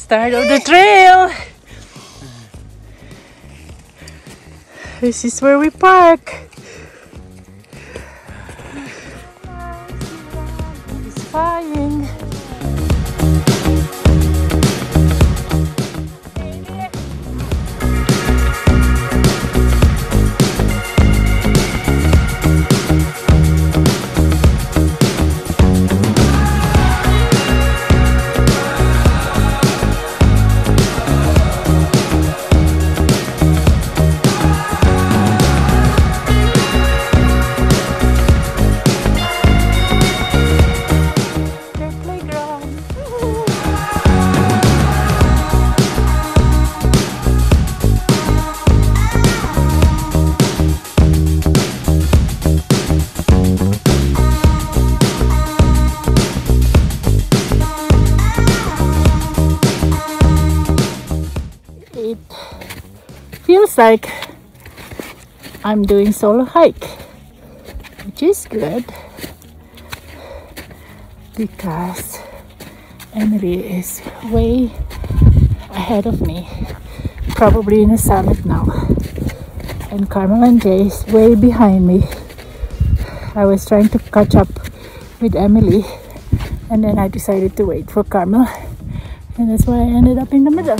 start of the trail. This is where we park. It's flying. It feels like I'm doing solo hike, which is good because Emily is way ahead of me, probably in the summit now, and Carmel and Jay is way behind me. I was trying to catch up with Emily and then I decided to wait for Carmel, and that's why I ended up in the middle.